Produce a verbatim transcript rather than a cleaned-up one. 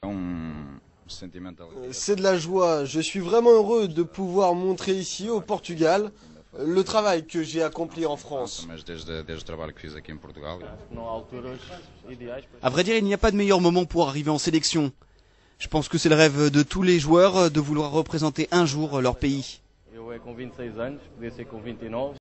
C'est de la joie. Je suis vraiment heureux de pouvoir montrer ici au Portugal le travail que j'ai accompli en France. À vrai dire, il n'y a pas de meilleur moment pour arriver en sélection. Je pense que c'est le rêve de tous les joueurs de vouloir représenter un jour leur pays.